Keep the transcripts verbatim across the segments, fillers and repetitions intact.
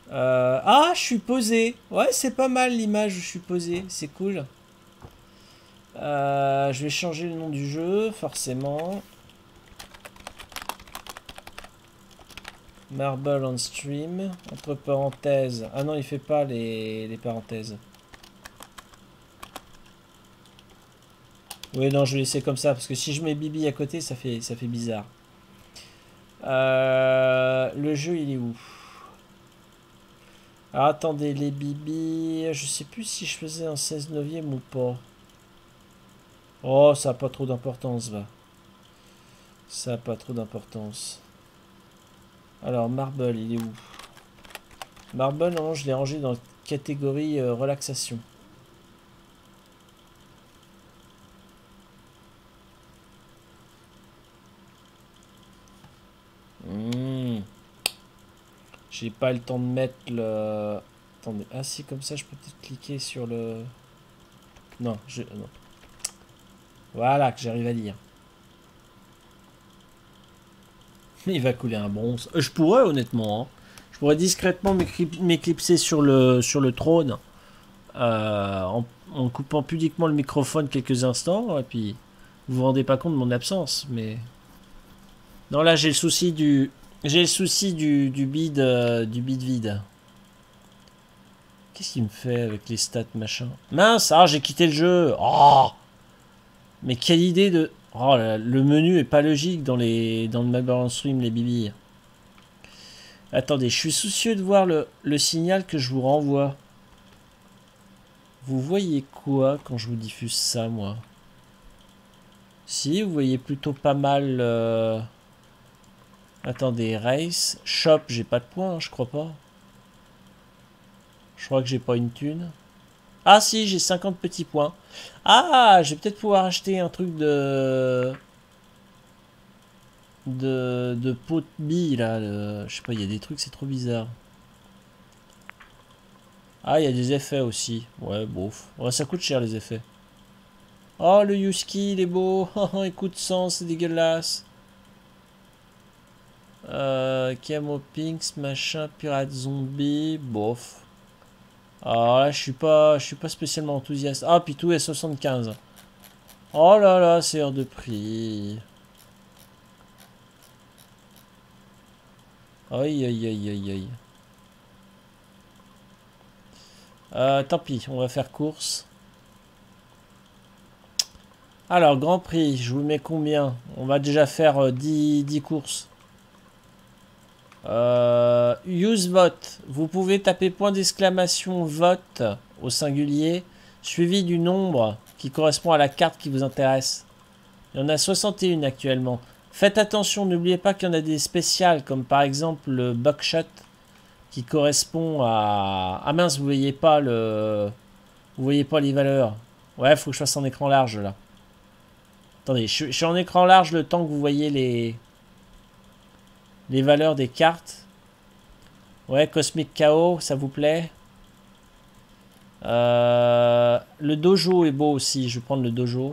Euh, ah, je suis posé. Ouais, c'est pas mal l'image où je suis posé. C'est cool. Euh, je vais changer le nom du jeu, forcément. Marble on stream. Entre parenthèses. Ah non, il fait pas les, les parenthèses. Oui, non, je vais laisser comme ça. Parce que si je mets Bibi à côté, ça fait, ça fait bizarre. Euh, le jeu, il est où? Alors, attendez, les Bibi... Je sais plus si je faisais un seize neuvième ou pas. Oh, ça n'a pas trop d'importance, va. Ça n'a pas trop d'importance. Alors, Marble, il est où? Marble, non, je l'ai rangé dans la catégorie euh, relaxation. Mmh. J'ai pas le temps de mettre le... Attendez, ah si, comme ça, je peux peut-être cliquer sur le... Non, je... Non. Voilà, que j'arrive à lire. Il va couler un bronze. Euh, je pourrais, honnêtement. Hein. Je pourrais discrètement m'éclipser sur le, sur le trône. Euh, en, en coupant pudiquement le microphone quelques instants. Et puis, vous vous rendez pas compte de mon absence. Mais... Non, là, j'ai le souci du... J'ai le souci du, du bid, euh, du bid vide. Qu'est-ce qu'il me fait avec les stats, machin? Mince, ah, j'ai quitté le jeu. Oh, mais quelle idée de... Oh là, le menu est pas logique dans, les, dans le Marble Stream, les bibilles. Attendez, je suis soucieux de voir le, le signal que je vous renvoie. Vous voyez quoi quand je vous diffuse ça, moi? Si, vous voyez plutôt pas mal... Euh... Attendez, race, shop, j'ai pas de points, hein, je crois pas. Je crois que j'ai pas une thune. Ah si, j'ai cinquante petits points. Ah, je vais peut-être pouvoir acheter un truc de... De, de pot de billes, là. Le... Je sais pas, il y a des trucs, c'est trop bizarre. Ah, il y a des effets aussi. Ouais, bof. Ouais, ça coûte cher, les effets. Oh, le Yuski, il est beau. Écoute, sang, c'est dégueulasse. Euh, Camo Pinks, machin, pirate zombie, bof. Ah là, je suis pas, je suis pas spécialement enthousiaste. Ah, puis tout est soixante-quinze. Oh là là, c'est hors de prix. Aïe, aïe, aïe, aïe, aïe. Euh, tant pis, on va faire course. Alors, Grand Prix, je vous mets combien? On va déjà faire euh, dix, dix courses. Euh, use vote. Vous pouvez taper point d'exclamation vote au singulier, suivi du nombre qui correspond à la carte qui vous intéresse. Il y en a soixante et un actuellement. Faites attention, n'oubliez pas qu'il y en a des spéciales, comme par exemple le buckshot, qui correspond à... Ah mince, vous voyez pas le... Vous voyez pas les valeurs. Ouais, faut que je fasse en écran large, là. Attendez, je, je suis en écran large le temps que vous voyez les... Les valeurs des cartes. Ouais, Cosmic Chaos, ça vous plaît? euh, Le dojo est beau aussi, je vais prendre le dojo.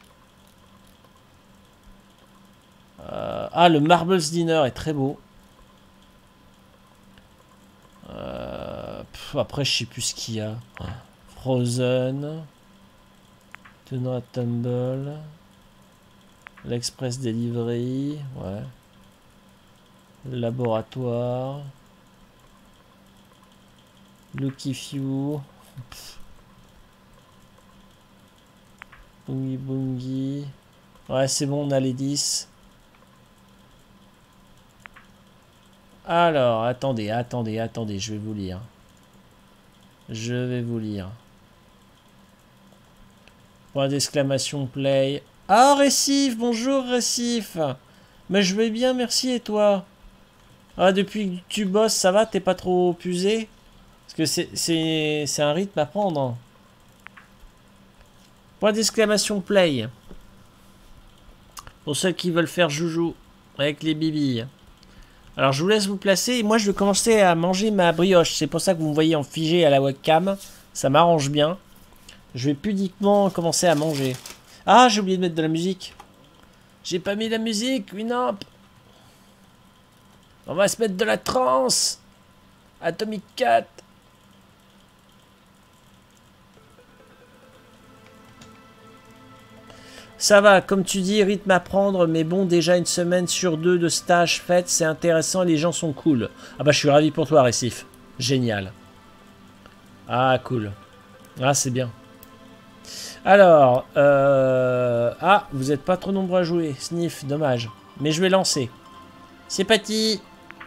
Euh, ah, le Marbles Dinner est très beau. Euh, pff, après, je sais plus ce qu'il y a. Frozen. Do Not Tumble. L'Express Delivery. Ouais. Laboratoire. Lucky Few. Bungy Bungy. Ouais, c'est bon, on a les dix. Alors, attendez, attendez, attendez, je vais vous lire. Je vais vous lire. Point d'exclamation play. Ah, Récif, bonjour Récif. Mais je vais bien, merci, et toi? Ah, depuis que tu bosses, ça va, t'es pas trop usé? Parce que c'est un rythme à prendre. Point d'exclamation play. Pour ceux qui veulent faire joujou avec les bibilles. Alors je vous laisse vous placer. Et moi je vais commencer à manger ma brioche. C'est pour ça que vous me voyez en figé à la webcam. Ça m'arrange bien. Je vais pudiquement commencer à manger. Ah, j'ai oublié de mettre de la musique. J'ai pas mis la musique, Winamp. On va se mettre de la trance. Atomic Cat. Ça va, comme tu dis, rythme à prendre, mais bon, déjà une semaine sur deux de stage faite, c'est intéressant, les gens sont cool. Ah bah je suis ravi pour toi, Récif. Génial. Ah, cool. Ah, c'est bien. Alors, euh... ah, vous n'êtes pas trop nombreux à jouer. Sniff, dommage. Mais je vais lancer. C'est parti.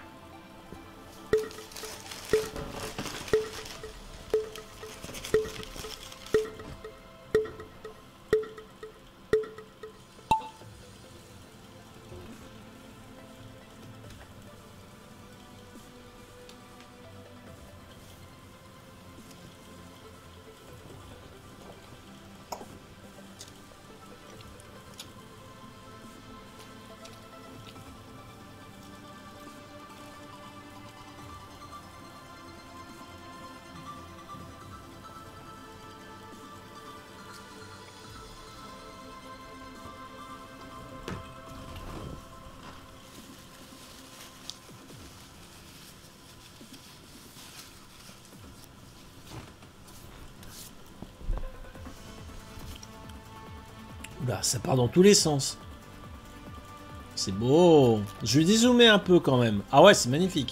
Bah, ça part dans tous les sens. C'est beau. Je vais dézoomer un peu quand même. Ah ouais, c'est magnifique.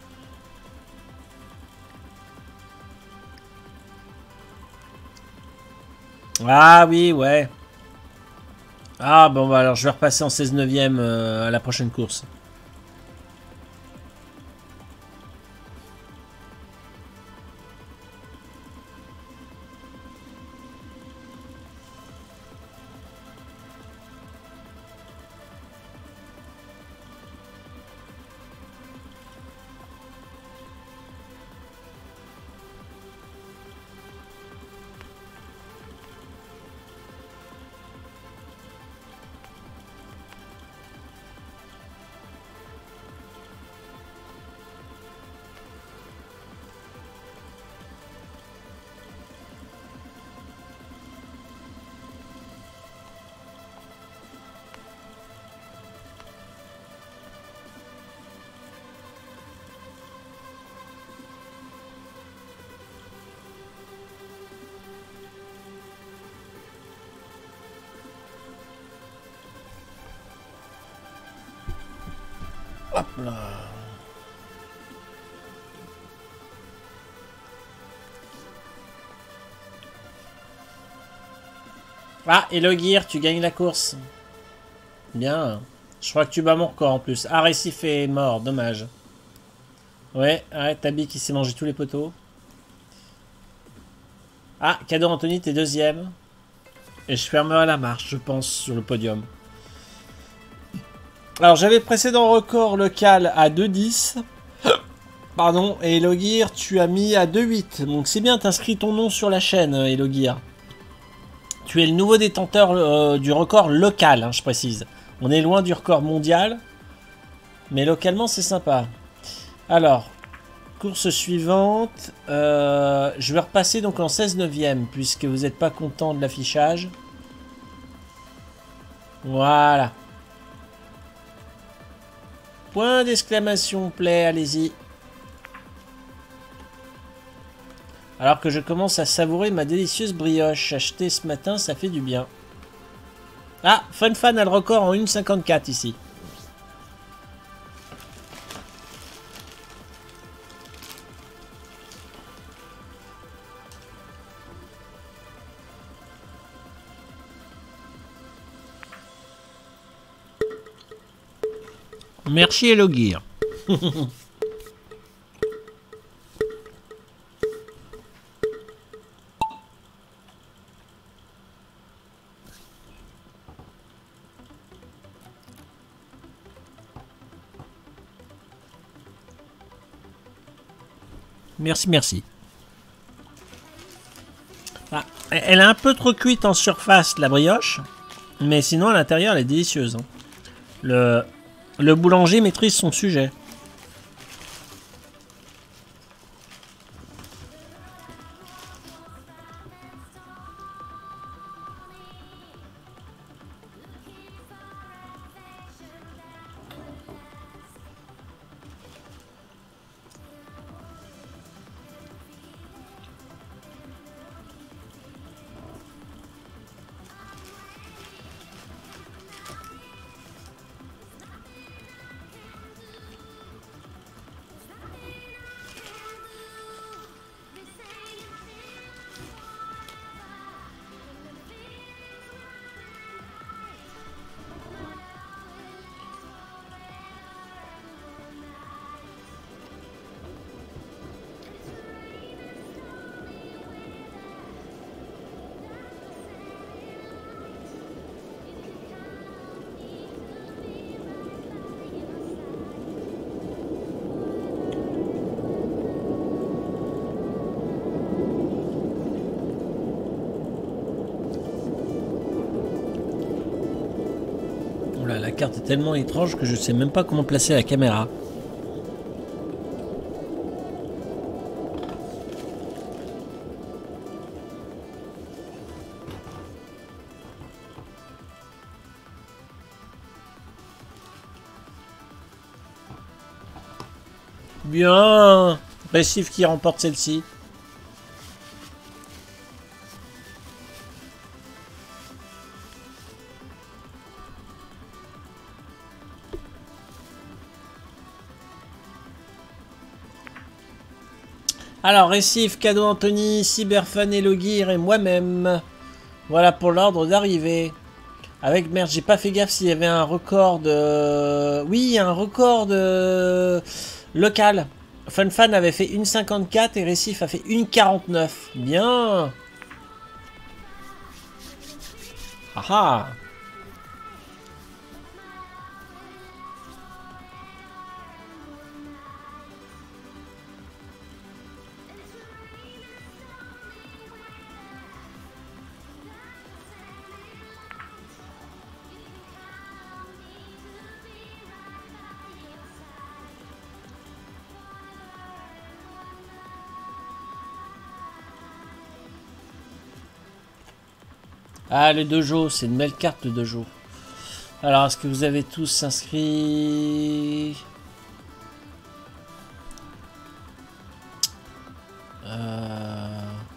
Ah oui, ouais. Ah bon, bah alors je vais repasser en seize neuvième euh, à la prochaine course. Hop là. Ah, et le gear, tu gagnes la course. Bien. Je crois que tu bats mon record en plus. Ah, Récif est mort, dommage. Ouais, arrête, Tabi qui s'est mangé tous les poteaux. Ah, cadeau Anthony, t'es deuxième. Et je fermerai la marche, je pense, sur le podium. Alors, j'avais le précédent record local à deux dix. Pardon, et Elogear, tu as mis à deux huit. Donc c'est bien, t'inscris ton nom sur la chaîne, Elogear. Tu es le nouveau détenteur euh, du record local, hein, je précise. On est loin du record mondial. Mais localement, c'est sympa. Alors, course suivante. Euh, je vais repasser donc en seize neuvième, puisque vous n'êtes pas content de l'affichage. Voilà. Point d'exclamation play, allez-y. Alors que je commence à savourer ma délicieuse brioche. Achetée ce matin, ça fait du bien. Ah, FunFan a le record en une cinquante-quatre ici. Merci Elogear. Merci, merci. Ah, elle est un peu trop cuite en surface, la brioche. Mais sinon, à l'intérieur, elle est délicieuse. Hein. Le, le boulanger maîtrise son sujet. carte est tellement étrange que je sais même pas comment placer la caméra. Bien, Récif qui remporte celle-ci. Alors, Récif, Cadeau Anthony, Cyberfan, Elogir et moi-même. Voilà pour l'ordre d'arrivée. Avec, merde, j'ai pas fait gaffe s'il y avait un record de... Oui, il y a un record de... local. FunFan avait fait une cinquante-quatre et Récif a fait une quarante-neuf. Bien. Ah ah. Ah, le dojo, c'est une belle carte, le dojo. Alors, est-ce que vous avez tous inscrit? euh...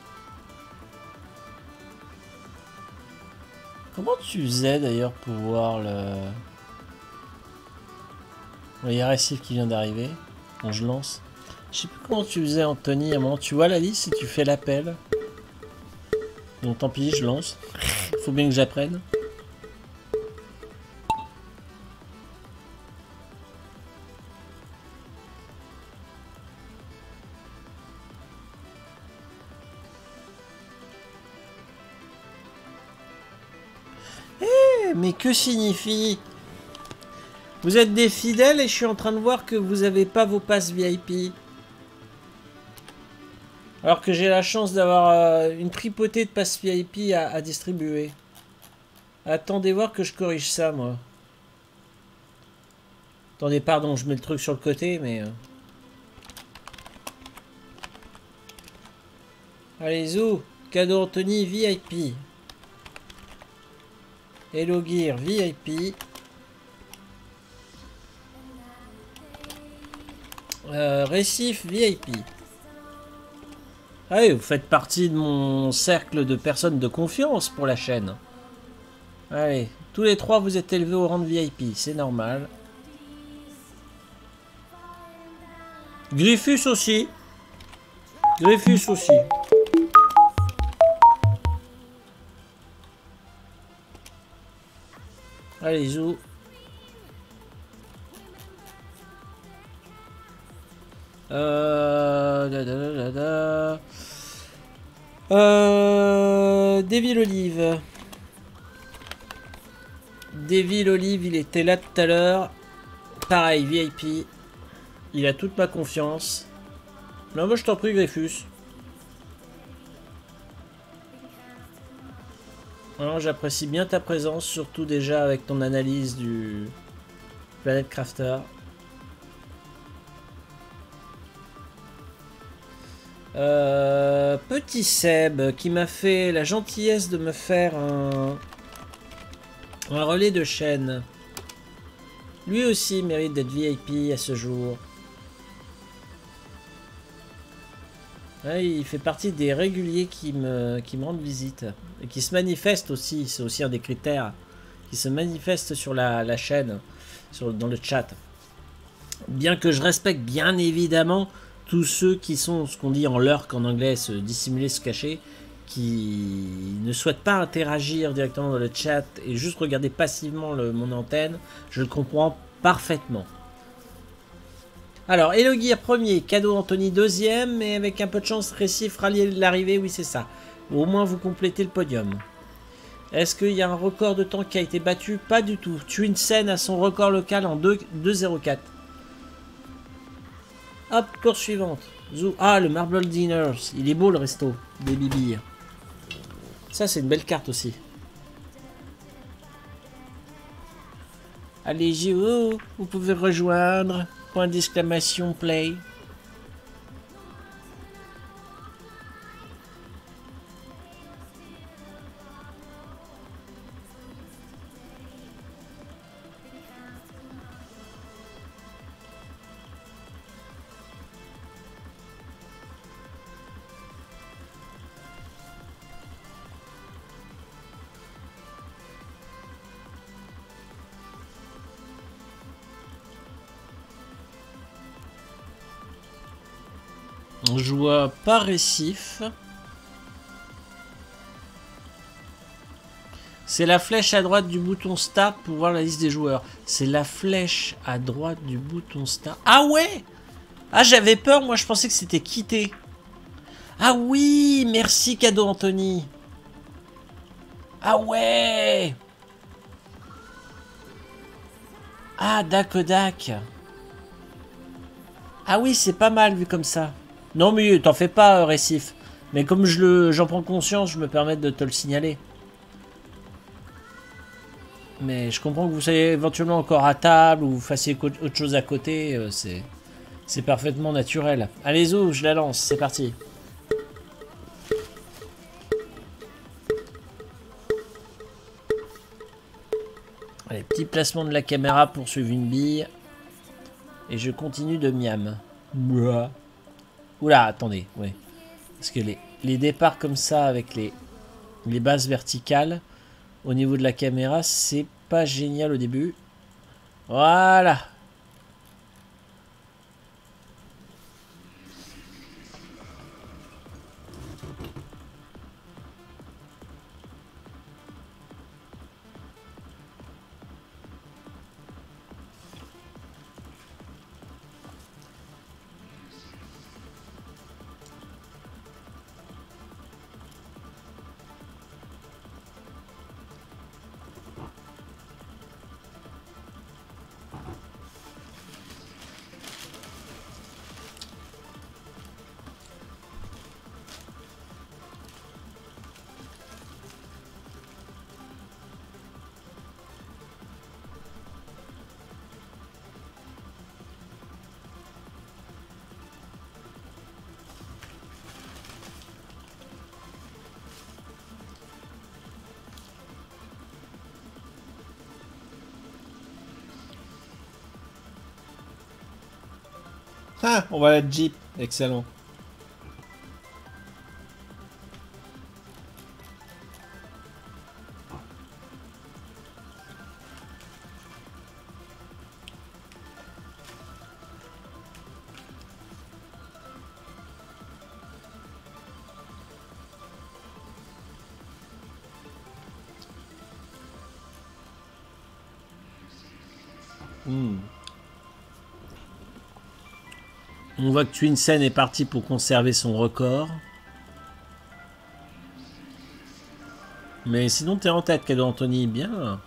Comment tu faisais d'ailleurs pour voir le... Il y a Récif qui vient d'arriver. Bon, je lance. Je sais plus comment tu faisais, Anthony. À un moment, tu vois la liste si tu fais l'appel. Donc tant pis, je lance. Faut bien que j'apprenne. Eh, mais que signifie? Vous êtes des fidèles et je suis en train de voir que vous n'avez pas vos passes V I P. Alors que j'ai la chance d'avoir euh, une tripotée de passes V I P à, à distribuer. Attendez voir que je corrige ça, moi. Attendez, pardon, je mets le truc sur le côté, mais... Euh... Allez, Zou. Cadeau Anthony, V I P. Hello Gear, V I P. Euh, Récif, V I P. Ah oui, vous faites partie de mon cercle de personnes de confiance pour la chaîne. Allez, tous les trois vous êtes élevés au rang de V I P, c'est normal. Griffus aussi. Griffus aussi. Allez, Zou. Euh... Da, da, da, da. Euh... Devil Olive. Devil Olive, il était là tout à l'heure. Pareil, V I P. Il a toute ma confiance. Non, moi je t'en prie, Griffus. Alors, j'apprécie bien ta présence, surtout déjà avec ton analyse du Planet Crafter. Euh, petit Seb qui m'a fait la gentillesse de me faire un, un relais de chaîne. Lui aussi mérite d'être V I P à ce jour. Ouais, il fait partie des réguliers qui me, qui me rendent visite. Et qui se manifestent aussi, c'est aussi un des critères. Qui se manifestent sur la, la chaîne, sur, dans le chat. Bien que je respecte bien évidemment tous ceux qui sont, ce qu'on dit en lurk en anglais, se dissimuler, se cacher, qui ne souhaitent pas interagir directement dans le chat et juste regarder passivement le, mon antenne, je le comprends parfaitement. Alors, Elogir premier, Cadeau Anthony deuxième, et avec un peu de chance, Récif rallier l'arrivée, oui c'est ça. Au moins vous complétez le podium. Est-ce qu'il y a un record de temps qui a été battu? Pas du tout. Twinsen a son record local en deux zéro quatre. Hop, course suivante. Zou. Ah, le Marble Dinners. Il est beau le resto des bibilles. Ça, c'est une belle carte aussi. Allez-y, oh, vous pouvez rejoindre. Point d'exclamation play. Je vois pas récif. C'est la flèche à droite du bouton Start pour voir la liste des joueurs. C'est la flèche à droite du bouton Start. Ah ouais! Ah, j'avais peur, moi je pensais que c'était quitter. Ah oui, merci cadeau Anthony. Ah ouais! Ah, Dakodak. Ah oui, c'est pas mal vu comme ça. Non mais t'en fais pas, euh, Récif. Mais comme je le, j'en prends conscience, je me permets de te le signaler. Mais je comprends que vous soyez éventuellement encore à table ou vous fassiez autre chose à côté. Euh, c'est, c'est parfaitement naturel. Allez Zou, je la lance, c'est parti. Allez, petit placement de la caméra pour suivre une bille. Et je continue de miam. Ouah. Oula, attendez, ouais. Parce que les, les départs comme ça avec les, les bases verticales au niveau de la caméra, c'est pas génial au début. Voilà. Ah, on va la Jeep. Excellent. Hmm. On voit que Twinsen est parti pour conserver son record. Mais sinon, t'es en tête, cadeau Anthony. Bien.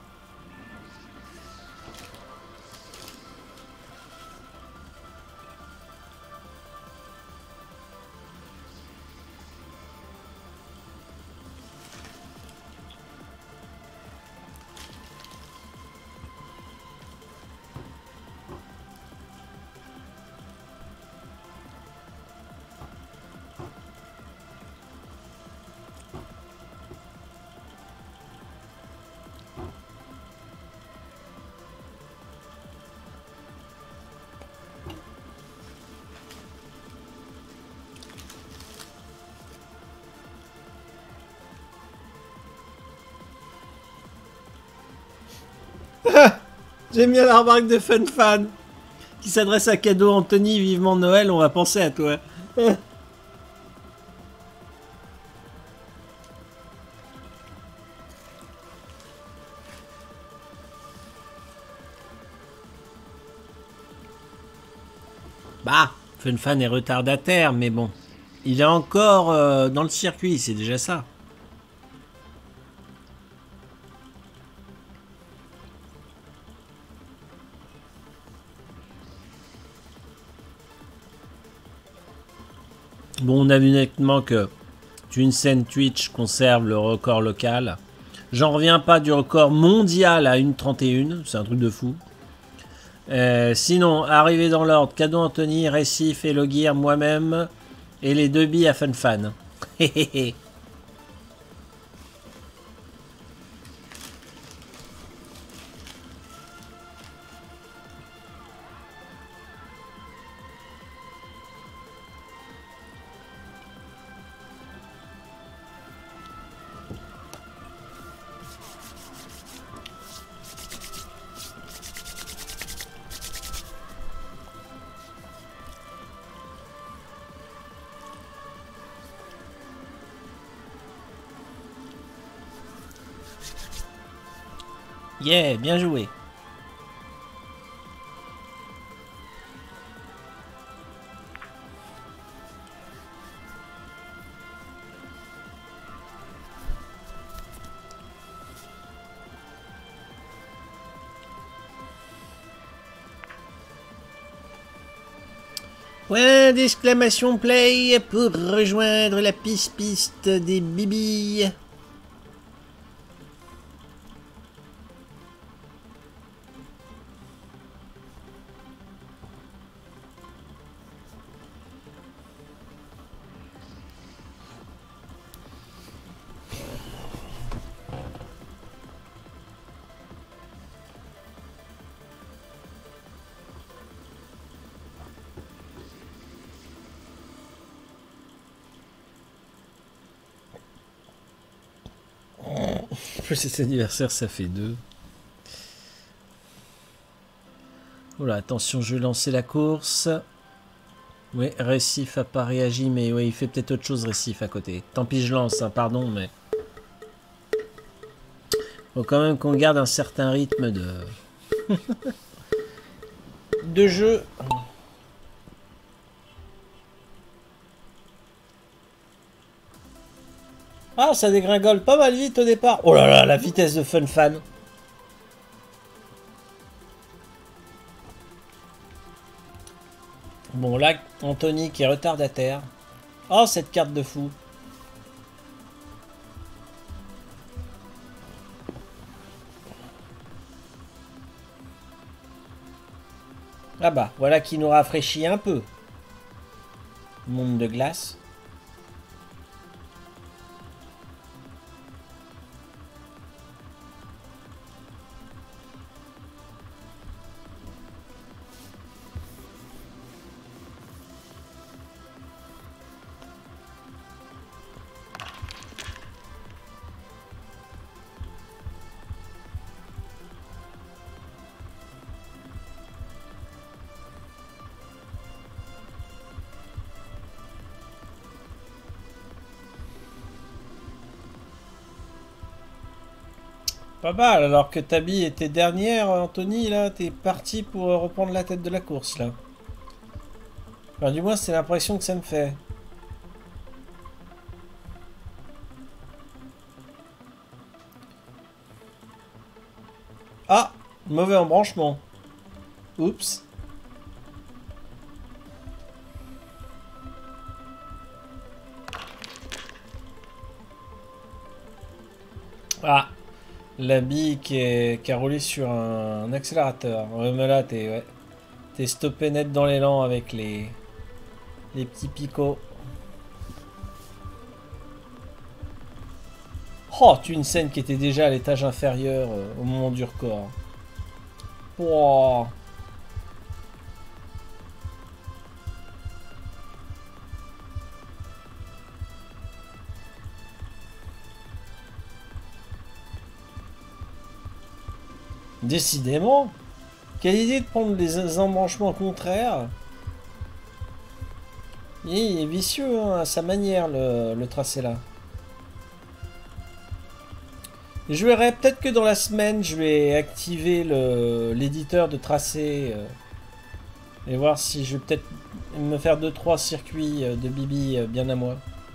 J'aime bien la remarque de Fun Fan qui s'adresse à cadeau Anthony. Vivement Noël, on va penser à toi. Bah, Fun Fan est retardataire, mais bon. Il est encore euh, dans le circuit, c'est déjà ça. Bon, on a vu nettement que Twinsen Twitch conserve le record local. J'en reviens pas du record mondial à une trente et un, c'est un truc de fou. Euh, sinon, arrivé dans l'ordre, Cadeau Anthony, Récif, Elogear, moi-même et les deux billes à Fun Fan. Hehehe. Yeah, bien joué. Point d'exclamation play pour rejoindre la piste-piste des bibilles. Plus cet anniversaire, ça fait deux. Oula, attention, je vais lancer la course. Oui, Récif a pas réagi, mais oui, il fait peut-être autre chose, Récif, à côté. Tant pis, je lance, hein, pardon, mais... Faut quand même qu'on garde un certain rythme de... de jeu. Ah, ça dégringole pas mal vite au départ. Oh là là, la vitesse de Fun Fan. Bon, là, Anthony qui est retardataire. Oh, cette carte de fou. Ah bah, voilà qui nous rafraîchit un peu. Monde de glace. Pas mal, alors que Tabi était dernière, Anthony, là, t'es parti pour reprendre la tête de la course, là. Enfin, du moins, c'est l'impression que ça me fait. Ah, mauvais embranchement. Oups. Ah, la bille qui, est, qui a roulé sur un, un accélérateur. Ouais, mais là, t'es ouais, t'es stoppé net dans l'élan avec les, les petits picots. Oh, tu une scène qui était déjà à l'étage inférieur euh, au moment du record. Wow. Décidément. Quelle idée de prendre les embranchements contraires. Il est vicieux hein, à sa manière le, le tracé là. Je verrai peut-être que dans la semaine je vais activer l'éditeur de tracé euh, et voir si je vais peut-être me faire deux trois circuits euh, de Bibi euh, bien à moi.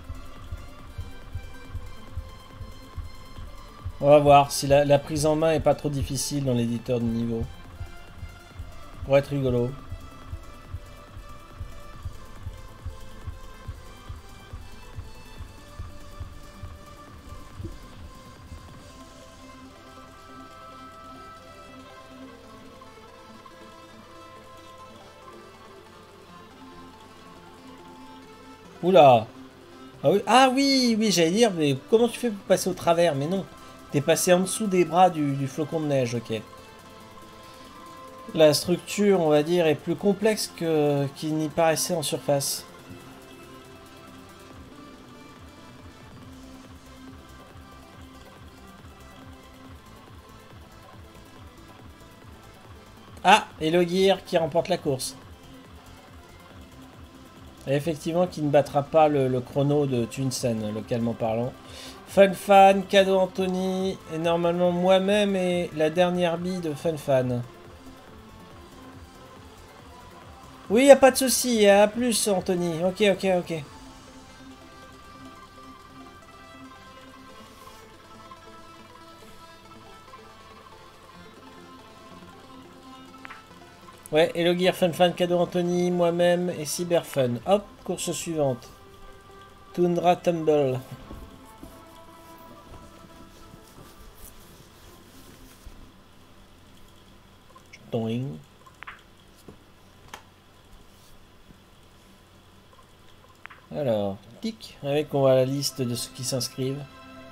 On va voir si la, la prise en main est pas trop difficile dans l'éditeur de niveau. Pour être rigolo. Oula. Ah oui, ah oui, oui, j'allais dire, mais comment tu fais pour passer au travers? Mais non, t'es passé en dessous des bras du, du flocon de neige, ok. La structure, on va dire, est plus complexe que qu'il n'y paraissait en surface. Ah, et le Gear qui remporte la course. Et effectivement, qui ne battra pas le, le chrono de Twinsen, localement parlant. Funfan, cadeau Anthony, et normalement moi-même et la dernière bille de Funfan. Oui, y a pas de souci, à plus Anthony. Ok, ok, ok. Ouais, Hello Gear, Funfan, cadeau Anthony, moi-même et Cyberfun. Hop, course suivante. Tundra Tumble. Doing. Alors, tic, avec on voit la liste de ceux qui s'inscrivent.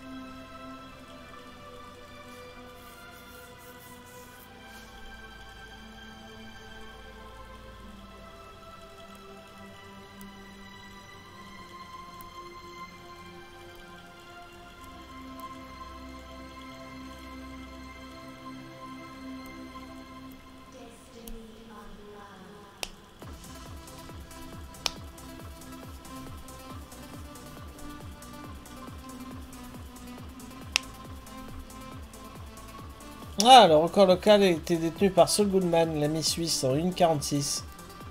Ah, le record local a été détenu par Saul Goodman, l'ami suisse, en une quarante-six.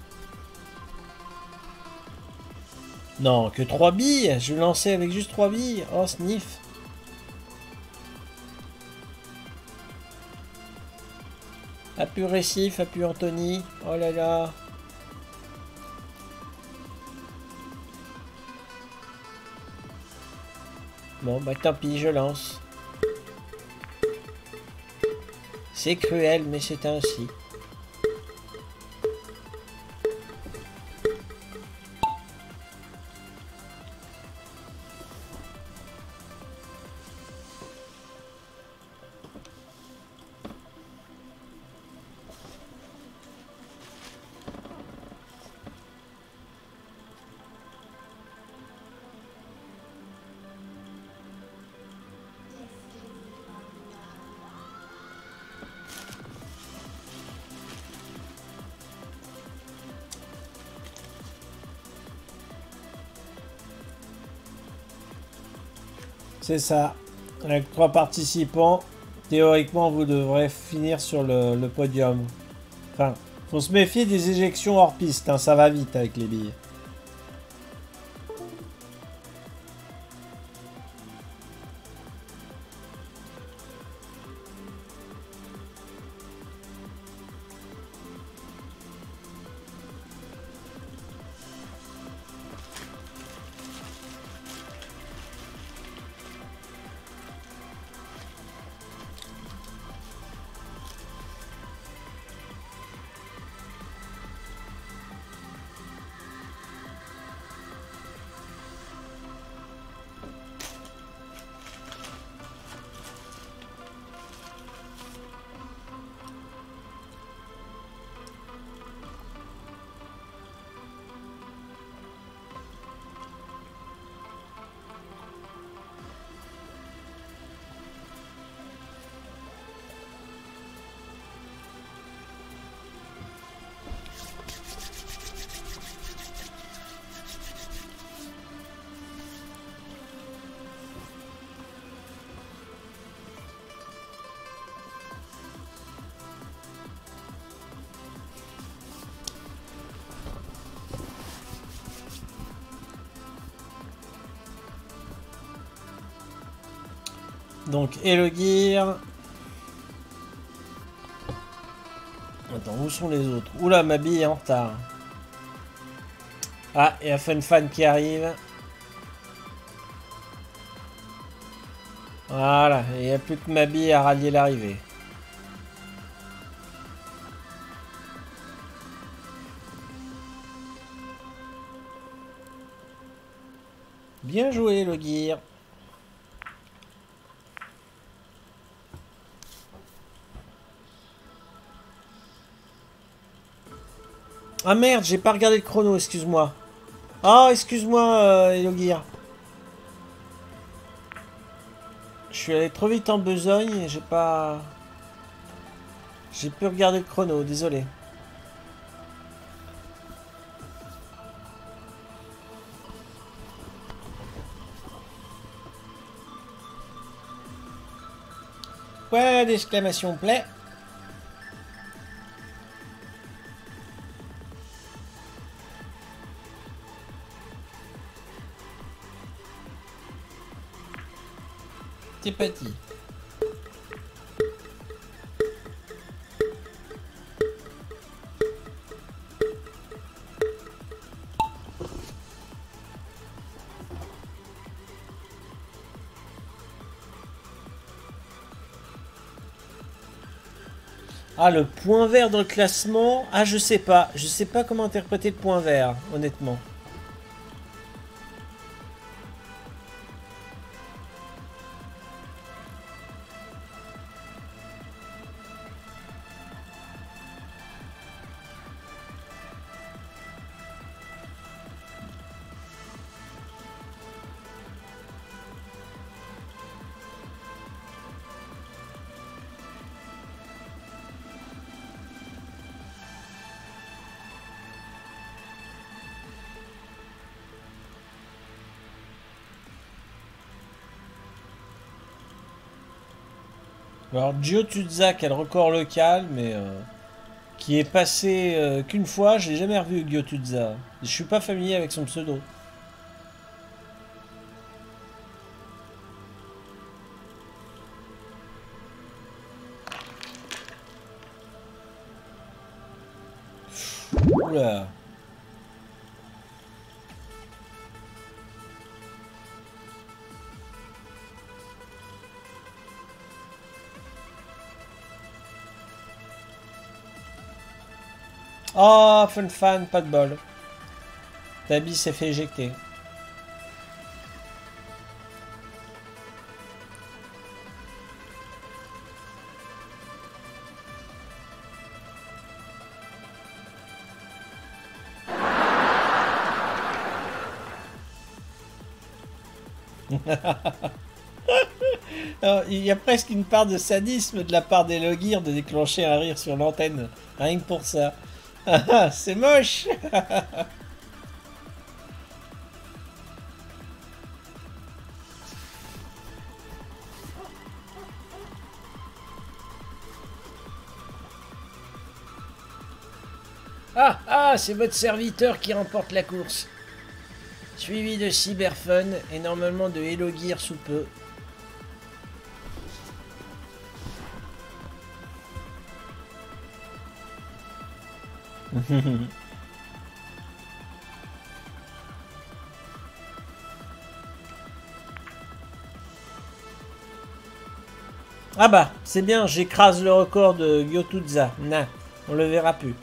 Non, que trois billes. Je lançais avec juste trois billes. Oh, sniff. Appu Récif, appu Anthony. Oh là là. Bon, bah tant pis, je lance. C'est cruel, mais c'est ainsi. C'est ça. Avec trois participants, théoriquement, vous devrez finir sur le, le podium. Enfin, faut se méfier des éjections hors piste, hein, ça va vite avec les billes. Donc, Hello Gear. Attends, où sont les autres? Oula, ma bille est en retard. Ah, il y a Funfan qui arrive. Voilà, il n'y a plus que ma bille à rallier l'arrivée. Bien joué, le gear. Ah merde, j'ai pas regardé le chrono, excuse-moi. Ah, excuse-moi, euh, Elogear. Je suis allé trop vite en besogne et j'ai pas... J'ai pu regarder le chrono, désolé. Ouais, d'exclamation plaît. C'est petit. Ah, le point vert dans le classement. Ah, je sais pas. Je sais pas comment interpréter le point vert, honnêtement. Alors, Gyotutza qui a le record local, mais euh, qui est passé euh, qu'une fois. J'ai jamais revu Gyotutza. Je suis pas familier avec son pseudo. Oula. Oh, fun fan, pas de bol. Tabi s'est fait éjecter. Alors, il y a presque une part de sadisme de la part des Logear de déclencher un rire sur l'antenne. Rien que pour ça. Ah, c'est moche. Ah, ah, c'est votre serviteur qui remporte la course. Suivi de Cyberfun et normalement de Elogear sous peu. Ah bah, c'est bien, j'écrase le record de Gyotutza. Nah, on le verra plus.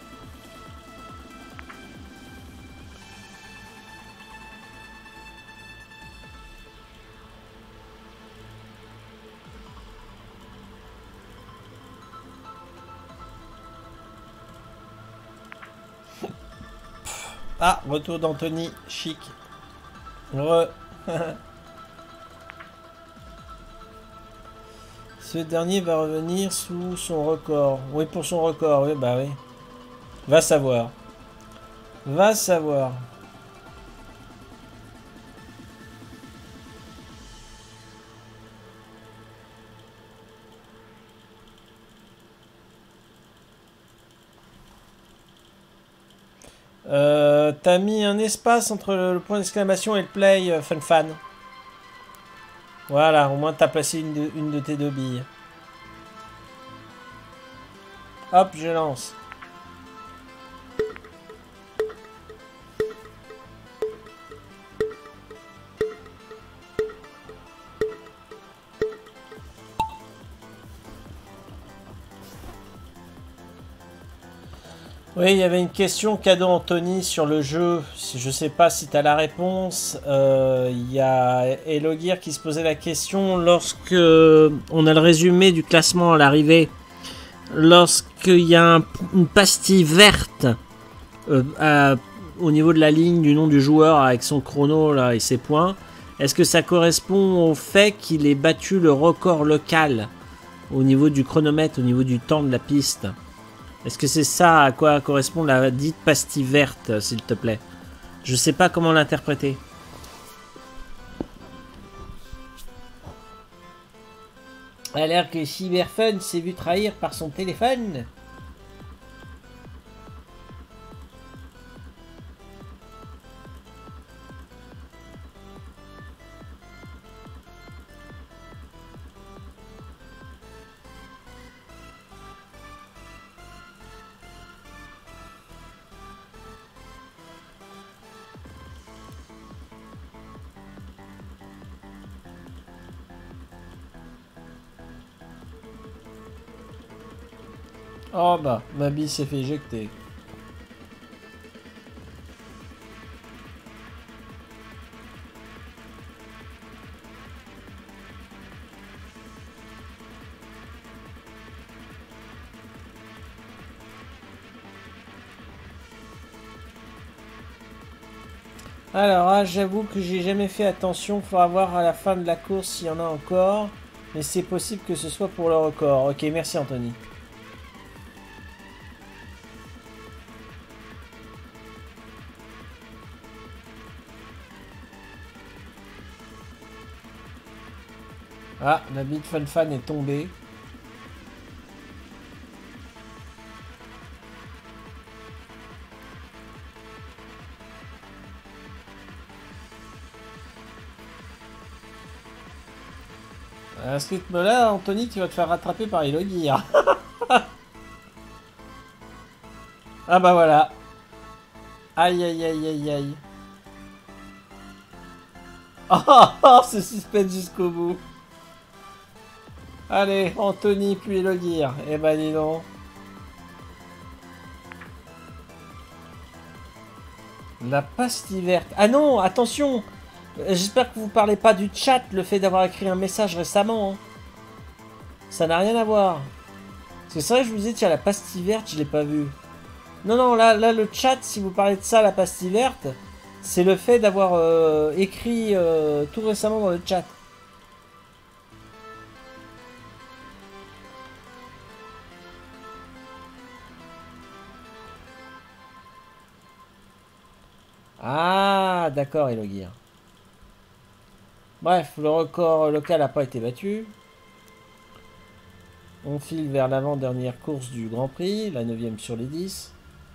Ah, retour d'Anthony, chic. Re. Ce dernier va revenir sous son record. Oui, pour son record, oui, bah oui. Va savoir. Va savoir. Euh, T'as mis un espace entre le, le point d'exclamation et le play, euh, fun fan. Voilà, au moins t'as placé une de, une de tes deux billes. Hop, je lance. Oui, il y avait une question cadeau Anthony sur le jeu. Je sais pas si tu as la réponse. Euh, Il y a Elogir qui se posait la question lorsque on a le résumé du classement à l'arrivée. Lorsqu'il y a un- une pastille verte euh, à- au niveau de la ligne du nom du joueur avec son chrono là, et ses points, est-ce que ça correspond au fait qu'il ait battu le record local au niveau du chronomètre, au niveau du temps de la piste? Est-ce que c'est ça à quoi correspond la dite pastille verte, s'il te plaît? Je sais pas comment l'interpréter. A l'air que Cyberfun s'est vu trahir par son téléphone. Oh bah, ma bille s'est fait éjecter. Alors, ah, j'avoue que j'ai jamais fait attention. Faudra voir à la fin de la course s'il y en a encore. Mais c'est possible que ce soit pour le record. Ok, merci Anthony. Ah, la bite Fun Fan est tombée. À ce rythme-là, Anthony, tu vas te faire rattraper par Elogir. Ah bah voilà. Aïe aïe aïe aïe aïe. Oh, oh, oh, ce suspense jusqu'au bout. Allez, Anthony puis Elogir. Eh ben dis donc. La pastille verte. Ah non, attention. J'espère que vous parlez pas du chat, le fait d'avoir écrit un message récemment. Hein. Ça n'a rien à voir. Parce que c'est vrai que je vous disais, tiens, la pastille verte, je l'ai pas vue. Non, non, là, là, le chat, si vous parlez de ça, la pastille verte, c'est le fait d'avoir euh, écrit euh, tout récemment dans le chat. Ah, d'accord, Elogir. Bref, le record local n'a pas été battu. On file vers l'avant-dernière course du Grand Prix, la neuvième sur les dix.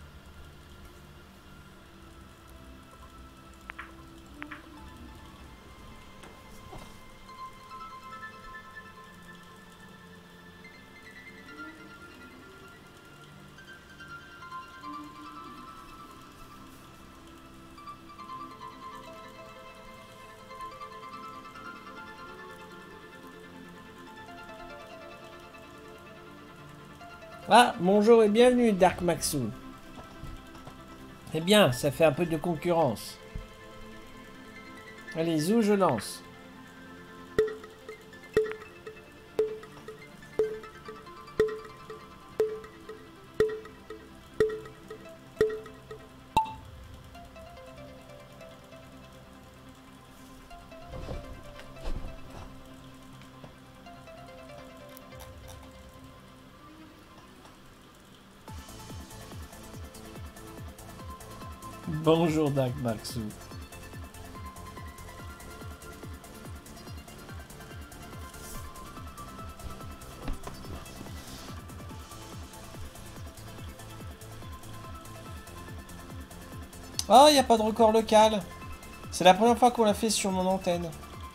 Ah, bonjour et bienvenue Dark Maxou. Eh bien, ça fait un peu de concurrence. Allez, zou, je lance. Bonjour Dark Maxou. Oh, il n'y a pas de record local. C'est la première fois qu'on l'a fait sur mon antenne.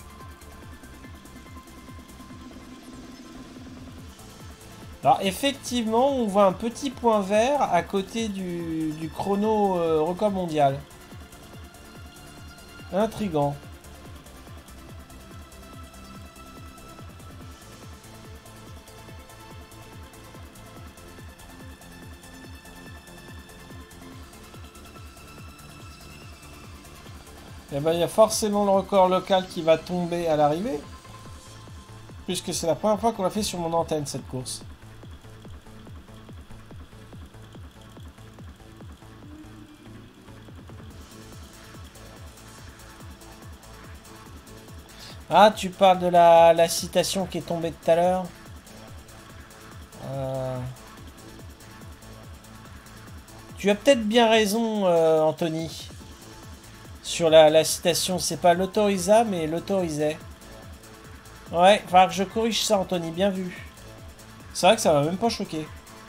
Alors effectivement, on voit un petit point vert à côté du, du chrono euh, record mondial. Intriguant. Eh ben, il y a forcément le record local qui va tomber à l'arrivée. Puisque c'est la première fois qu'on l'a fait sur mon antenne, cette course. Ah, tu parles de la, la citation qui est tombée tout à l'heure. Euh... Tu as peut-être bien raison, euh, Anthony. Sur la, la citation, c'est pas l'autorisa, mais l'autorisait. Ouais, il faudra que je corrige ça, Anthony, bien vu. C'est vrai que ça m'a même pas choqué.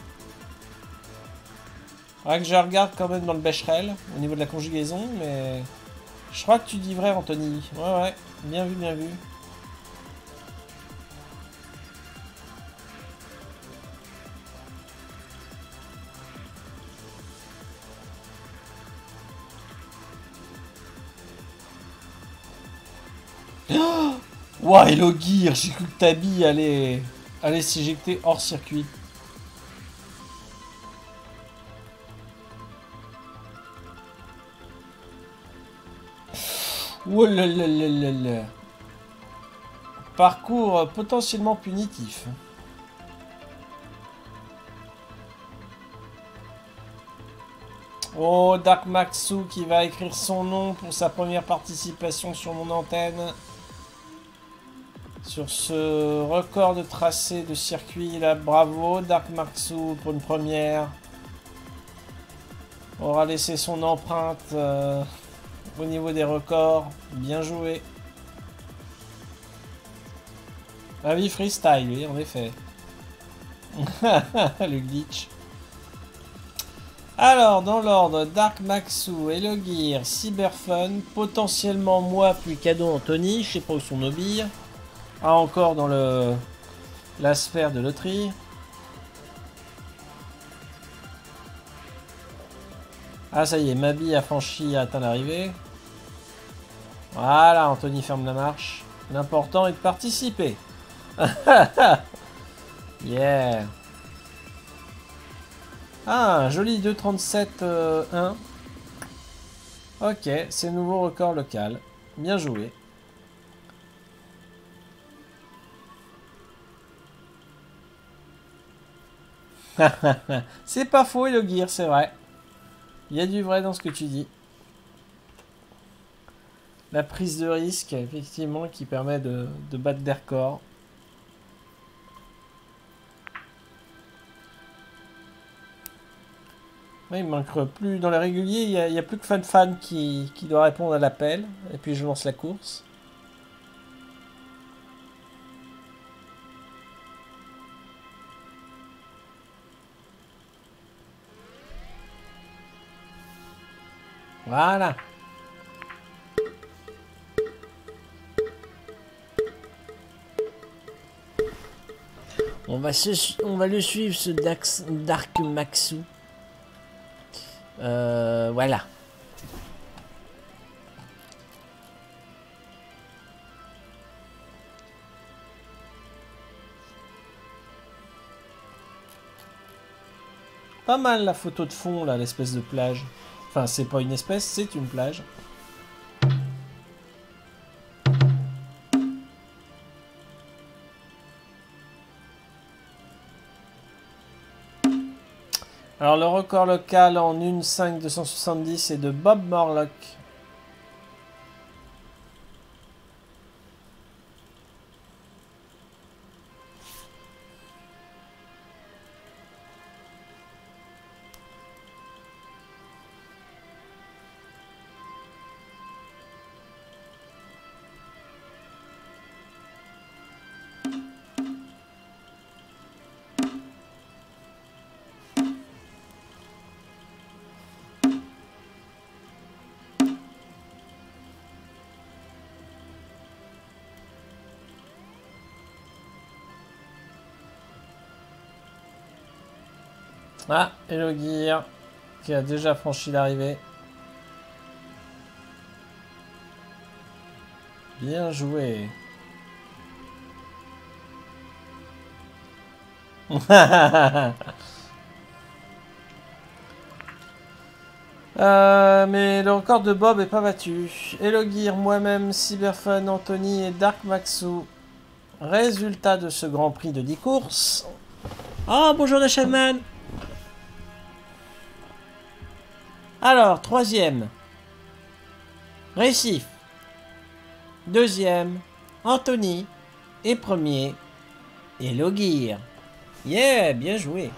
Faudra que je regarde quand même dans le Becherel, au niveau de la conjugaison, mais... Je crois que tu dis vrai, Anthony. Ouais, ouais, bien vu, bien vu. Ouah, Hello Gear, j'ai cru que ta bille allait, allait s'éjecter hors circuit. Oh là là là là là. Parcours potentiellement punitif. Oh, Dark Maxou qui va écrire son nom pour sa première participation sur mon antenne. Sur ce record de tracé de circuit là, bravo Dark Maxou pour une première. Aura laissé son empreinte euh, au niveau des records. Bien joué. Ah oui, freestyle, oui, en effet. Le glitch. Alors, dans l'ordre, Dark Maxou, Hello Gear, Cyberfun, potentiellement moi, puis cadeau Anthony, je sais pas où sont nos billes. Ah, encore dans le la sphère de loterie. Ah, ça y est, ma bille a franchi, a atteint l'arrivée. Voilà, Anthony ferme la marche. L'important est de participer. Yeah. Ah, un joli deux trente-sept un. Ok, c'est nouveau record local. Bien joué. C'est pas faux, Hello Gear, c'est vrai. Il y a du vrai dans ce que tu dis. La prise de risque, effectivement, qui permet de, de battre des records. Oui, il manque plus. Dans les réguliers, il n'y a, a, plus que Fan Fan qui, qui doit répondre à l'appel. Et puis je lance la course. Voilà. On va, se, on va le suivre, ce Dax, Dark Maxou. Euh, voilà. Pas mal la photo de fond, là, l'espèce de plage. Enfin, c'est pas une espèce, c'est une plage. Alors, le record local en un cinq deux cent soixante-dix est de Bob Morlock. Ah, Hello Gear, qui a déjà franchi l'arrivée. Bien joué. Euh, mais le record de Bob est pas battu. Elogir, moi-même, Cyberfun, Anthony et Dark Maxou. Résultat de ce Grand Prix de dix courses. Oh, bonjour Nashaman. Alors, troisième. Récif. Deuxième. Anthony. Et premier. Elogir. Yeah, bien joué.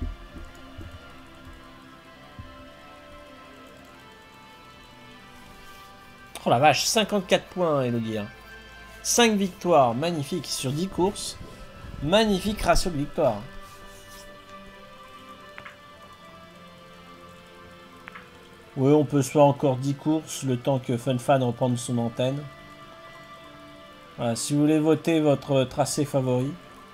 Oh la vache, cinquante-quatre points, Elogir. cinq victoires, magnifique, sur dix courses. Magnifique ratio de victoire. Oui, on peut se faire encore dix courses, le temps que FunFan reprenne son antenne. Voilà, si vous voulez voter votre tracé favori.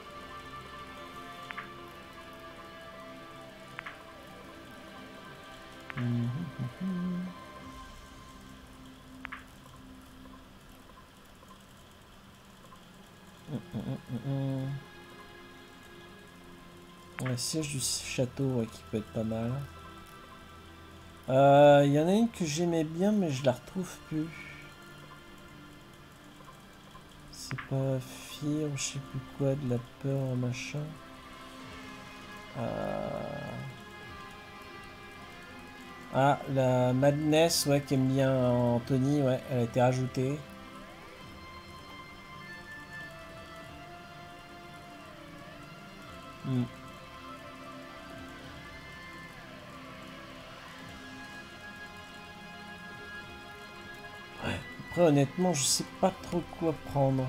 Le siège du château, ouais, qui peut être pas mal. Il euh, y en a une que j'aimais bien, mais je la retrouve plus. C'est pas Fear, je sais plus quoi, de la peur, machin. Euh... Ah, la Madness, ouais, qu'aime bien Anthony, ouais, elle a été rajoutée. Hmm. Ouais. Après, honnêtement, je sais pas trop quoi prendre.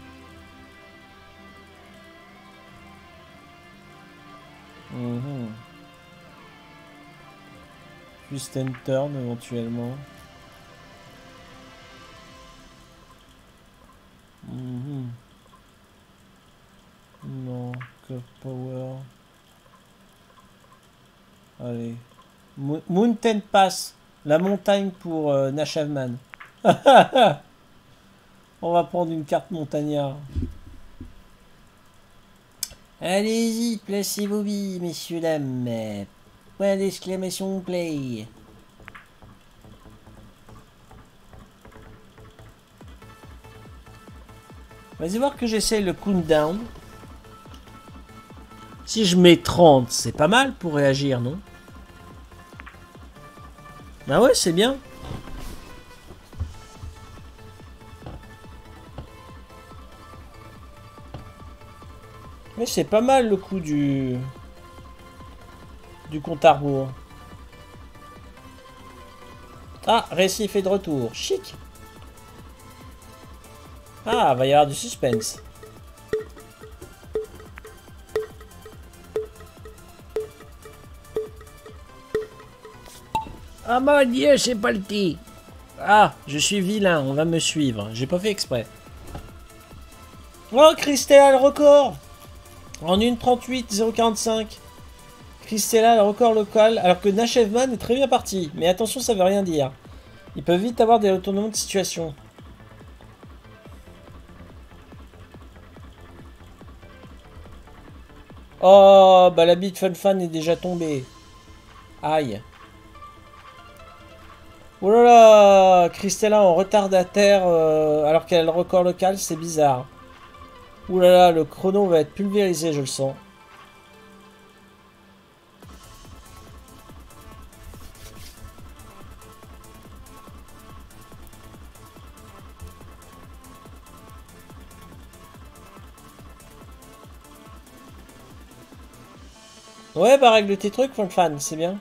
Mmh. Juste and turn éventuellement. Mmh. Non, Curve Power. Allez. Mo Mountain Pass. La montagne pour euh, Nashavman. On va prendre une carte montagnard. Allez-y, placez vos billes, messieurs, dames. Point d'exclamation play. Vas-y voir que j'essaye le countdown. Si je mets trente, c'est pas mal pour réagir, non? Ah ouais, c'est bien. Mais c'est pas mal le coup du... du compte à rebours. Ah, Récif est de retour. Chic. Ah, va y avoir du suspense. Ah mon dieu, c'est pas le petit. Ah, je suis vilain, on va me suivre. J'ai pas fait exprès. Oh, Christella, le record. En une trente-huit zéro quarante-cinq. Christella, le record local. Alors que Nashevman est très bien parti. Mais attention, ça veut rien dire. Ils peuvent vite avoir des retournements de situation. Oh, bah la bite Fun Fan est déjà tombée. Aïe. Oh là là, Christella en retardataire euh, alors qu'elle a le record local, c'est bizarre. Ouh là là, le chrono va être pulvérisé, je le sens. Ouais, bah règle tes trucs, Fun Fan, c'est bien.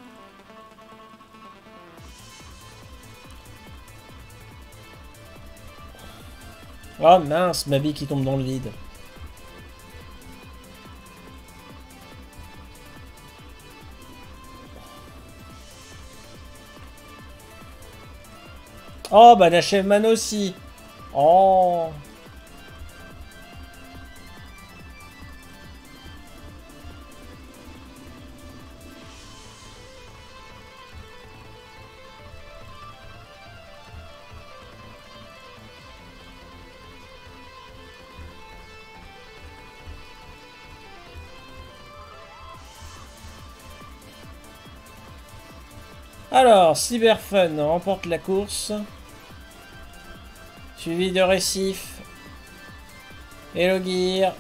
Oh mince, ma bille qui tombe dans le vide. Oh bah Nashevman aussi. Oh. Alors, Cyberfun remporte la course. Suivi de Récif. Hello Gear.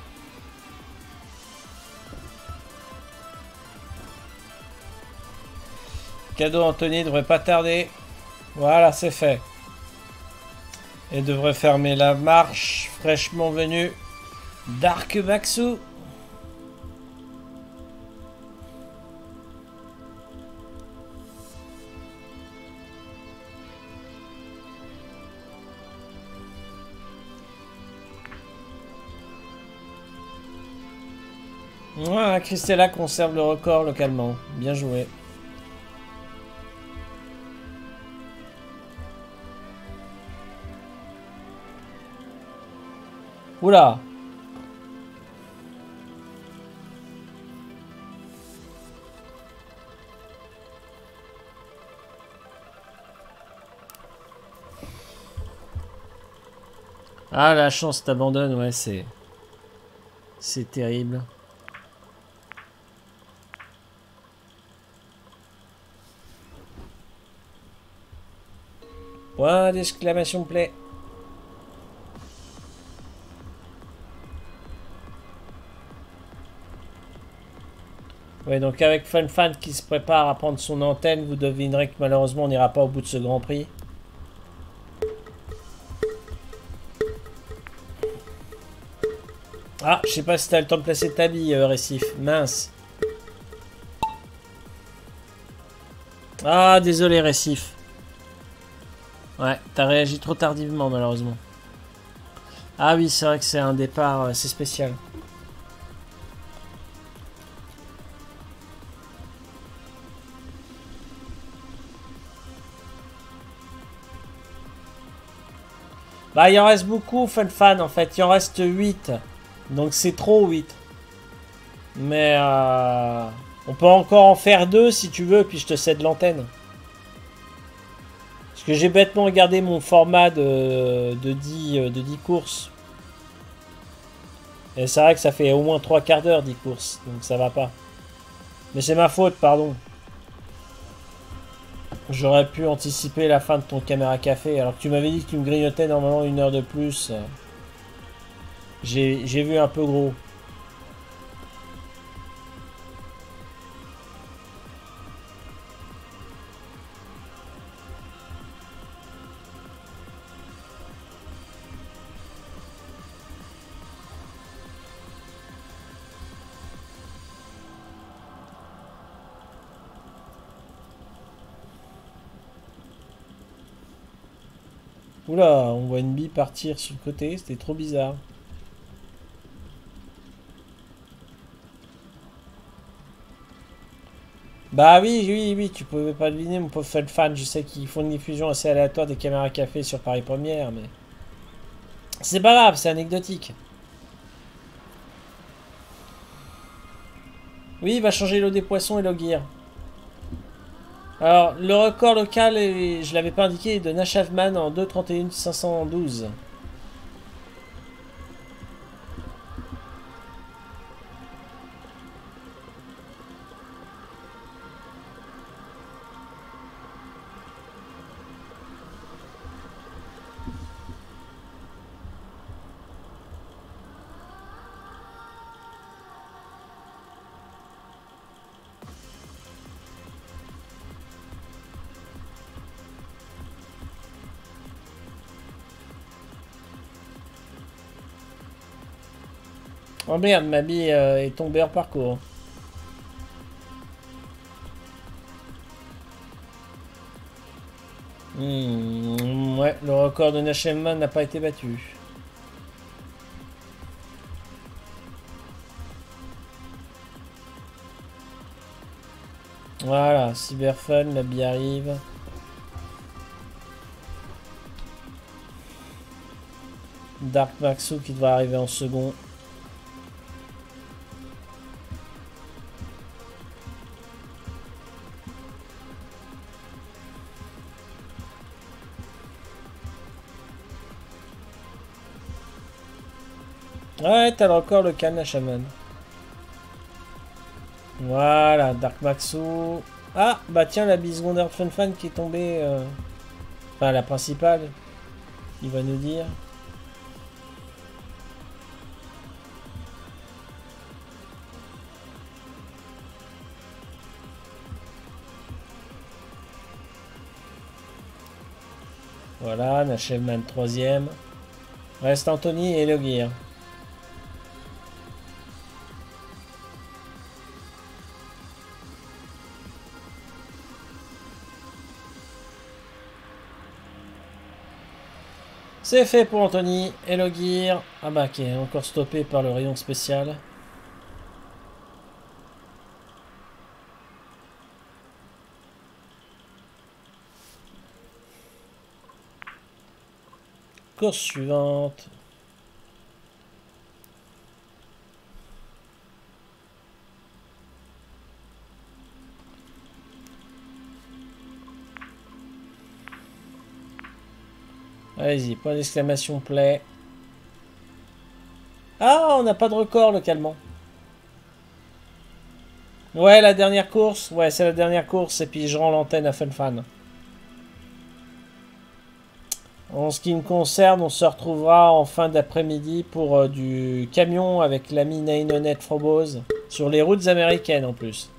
Cadeau Anthony devrait pas tarder. Voilà, c'est fait. Et devrait fermer la marche fraîchement venue. Dark Maxou. Voilà, Christella conserve le record localement. Bien joué. Oula. Ah, la chance t'abandonne, ouais, c'est... C'est terrible. Point d'exclamation plaît. Ouais, donc avec FunFan qui se prépare à prendre son antenne, vous devinerez que malheureusement on n'ira pas au bout de ce Grand Prix. Ah, je sais pas si t'as le temps de placer ta bille, euh, Récif. Mince. Ah, désolé, Récif. Ouais, t'as réagi trop tardivement, malheureusement. Ah oui, c'est vrai que c'est un départ, euh, c'est spécial. Bah, il en reste beaucoup, FunFan, en fait. Il en reste huit. Donc c'est trop, huit. Mais euh, on peut encore en faire deux si tu veux, puis je te cède l'antenne. Parce que j'ai bêtement regardé mon format de, de, dix, de dix courses. Et c'est vrai que ça fait au moins trois quarts d'heure dix courses, donc ça va pas. Mais c'est ma faute, pardon. J'aurais pu anticiper la fin de ton caméra café, alors que tu m'avais dit que tu me grignotais normalement une heure de plus. J'ai j'ai vu un peu gros. Oula, on voit une bille partir sur le côté, c'était trop bizarre. Bah oui, oui, oui, tu pouvais pas deviner, mon pauvre fan. Je sais qu'ils font une diffusion assez aléatoire des caméras café sur Paris Première, mais... C'est pas grave, c'est anecdotique. Oui, il va changer l'eau des poissons et l'eau gear. Alors, le record local, est, je l'avais pas indiqué, est de Nashavman en deux trente et un cinq cent douze. Oh merde, ma bille euh, est tombée hors parcours. Mmh, ouais, le record de Nashavman n'a pas été battu. Voilà, Cyberfun, la bille arrive. Dark Maxou qui devrait arriver en second. Ouais, t'as le record local, la chaman. Voilà, Dark Maxou. Ah, bah tiens, la bisecondaire de FunFan qui est tombée. Euh... Enfin, la principale. Il va nous dire. Voilà, Nachevman troisième. Reste Anthony et Le Gear. C'est fait pour Anthony et Le Gear. Ah bah qui est encore stoppé par le rayon spécial. Course suivante. Allez-y, point d'exclamation play. Ah, on n'a pas de record localement. Ouais, la dernière course. Ouais, c'est la dernière course. Et puis je rends l'antenne à FunFan. En ce qui me concerne, on se retrouvera en fin d'après-midi pour euh, du camion avec l'ami Nainonet Frobose. Sur les routes américaines en plus.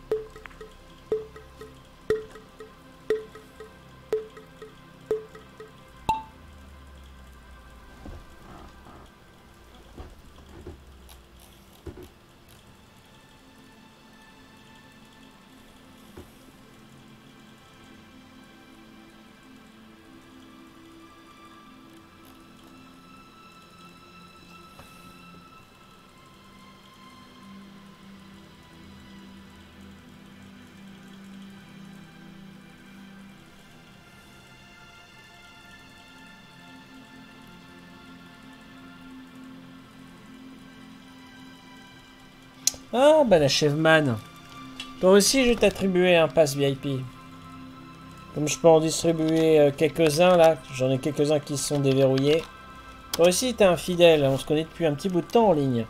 Ah, bah la Chevman. Toi aussi, je vais t'attribuer un pass V I P. Comme je peux en distribuer euh, quelques-uns, là. J'en ai quelques-uns qui sont déverrouillés. Toi aussi, t'es un fidèle. On se connaît depuis un petit bout de temps en ligne.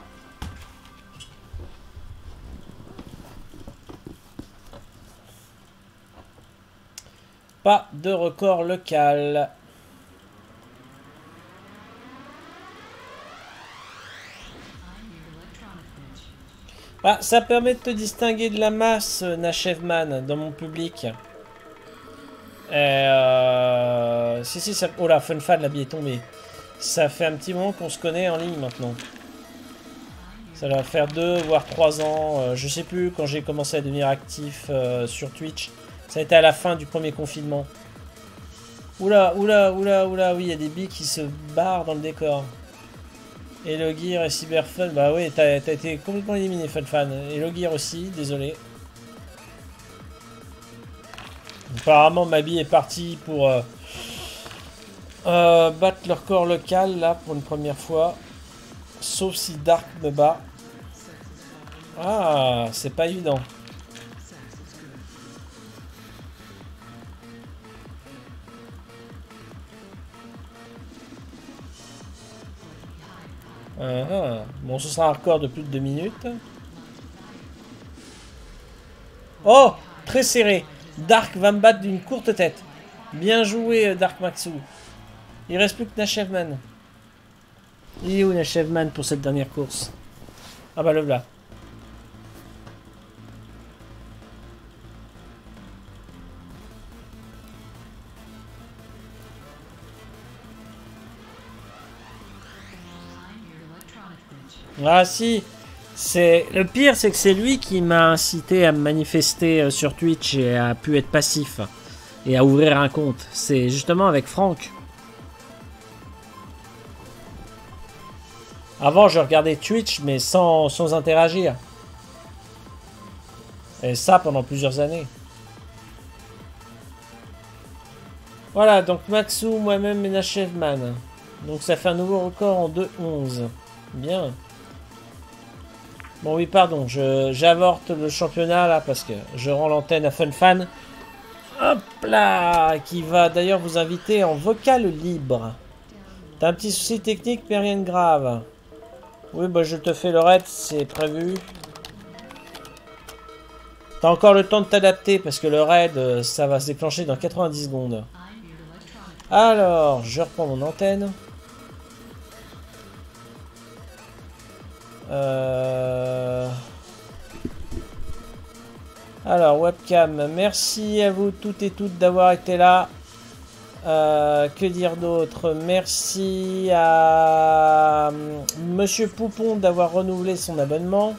Pas de record local. Ah, ça permet de te distinguer de la masse, Nachevman, dans mon public. Euh... Si, si, ça... Oh là, FunFan, la bille est tombée. Ça fait un petit moment qu'on se connaît en ligne maintenant. Ça va faire deux, voire trois ans. Euh, je sais plus quand j'ai commencé à devenir actif euh, sur Twitch. Ça a été à la fin du premier confinement. Oula, oula, oula, oula, oui, il y a des billes qui se barrent dans le décor. Et Le Gear et Cyberfun, bah oui, t'as été complètement éliminé, FunFan. Et Le Gear aussi, désolé. Apparemment, Mabi est parti pour euh, euh, battre leur corps local, là, pour une première fois. Sauf si Dark me bat. Ah, c'est pas évident. Ah, ah. Bon, ce sera un record de plus de deux minutes. Oh, très serré. Dark va me battre d'une courte tête. Bien joué, Dark Maxou. Il reste plus que Nachevman. Il est où Nachevman pour cette dernière course? Ah bah le voilà. Ah si. C'est le pire, c'est que c'est lui qui m'a incité à me manifester sur Twitch et à pu être passif et à ouvrir un compte. C'est justement avec Franck. Avant, je regardais Twitch, mais sans, sans interagir. Et ça pendant plusieurs années. Voilà, donc Maxou, moi-même et Nachevman. Donc ça fait un nouveau record en deux onze. Bien. Bon oui, pardon, j'avorte le championnat là parce que je rends l'antenne à FunFan. Hop là, qui va d'ailleurs vous inviter en vocal libre. T'as un petit souci technique, mais rien de grave. Oui, bah je te fais le raid, c'est prévu. T'as encore le temps de t'adapter parce que le raid, ça va se déclencher dans quatre-vingt-dix secondes. Alors, je reprends mon antenne. Euh... Alors, webcam, merci à vous toutes et toutes d'avoir été là. Euh, que dire d'autre? Merci à Monsieur Poupon d'avoir renouvelé son abonnement.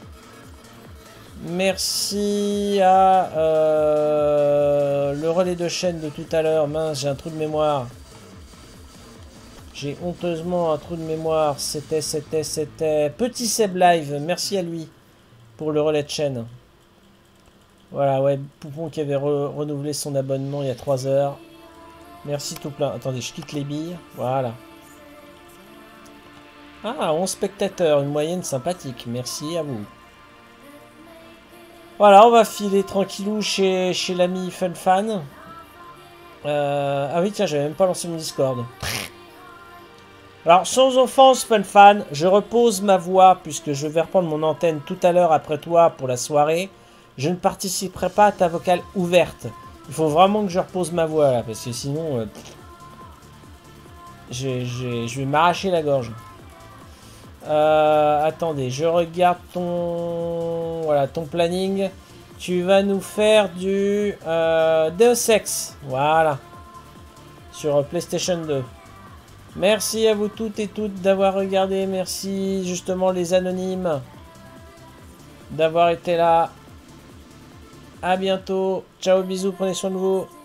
Merci à euh, le relais de chaîne de tout à l'heure. Mince, j'ai un trou de mémoire. J'ai honteusement un trou de mémoire. C'était, c'était, c'était... Petit Seb Live, merci à lui pour le relais de chaîne. Voilà, ouais, Poupon qui avait re renouvelé son abonnement il y a trois heures. Merci tout plein. Attendez, je quitte les billes. Voilà. Ah, onze spectateurs, une moyenne sympathique. Merci à vous. Voilà, on va filer tranquillou chez, chez l'ami FunFan. Euh, ah oui, tiens, j'avais même pas lancé mon Discord. Alors, sans offense, FunFan, je repose ma voix puisque je vais reprendre mon antenne tout à l'heure après toi pour la soirée. Je ne participerai pas à ta vocale ouverte. Il faut vraiment que je repose ma voix là, parce que sinon, euh, je, je, je vais m'arracher la gorge. Euh, attendez, je regarde ton, voilà, ton planning. Tu vas nous faire du euh, Deus Ex, voilà, sur PlayStation deux. Merci à vous toutes et toutes d'avoir regardé. Merci justement les anonymes d'avoir été là. À bientôt. Ciao, bisous, prenez soin de vous.